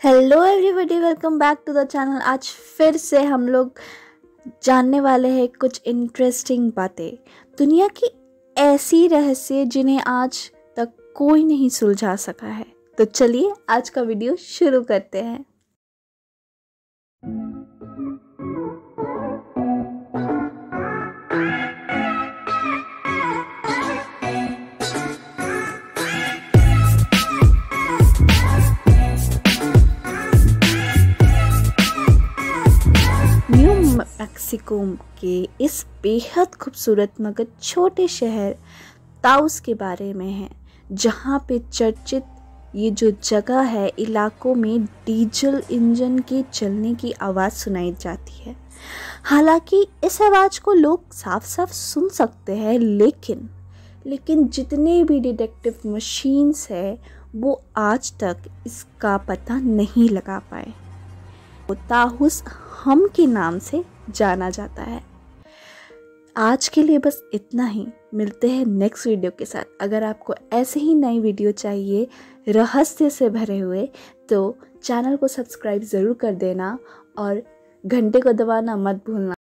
Hello everybody, welcome back to the channel. आज फिर से हम लोग जानने वाले हैं कुछ इंटरेस्टिंग बातें, दुनिया की ऐसी रहस्य जिन्हें आज तक कोई नहीं सुलझा सका है। तो चलिए आज का वीडियो शुरू करते हैं। न्यू मैक्सिको के इस बेहद खूबसूरत मगर छोटे शहर ताउस के बारे में है, जहाँ पे चर्चित ये जो जगह है, इलाकों में डीजल इंजन के चलने की आवाज़ सुनाई जाती है। हालांकि इस आवाज़ को लोग साफ साफ सुन सकते हैं, लेकिन जितने भी डिटेक्टिव मशीन्स है वो आज तक इसका पता नहीं लगा पाए। ताउस हम के नाम से जाना जाता है। आज के लिए बस इतना ही, मिलते हैं नेक्स्ट वीडियो के साथ। अगर आपको ऐसे ही नई वीडियो चाहिए रहस्य से भरे हुए, तो चैनल को सब्सक्राइब ज़रूर कर देना और घंटे को दबाना मत भूलना।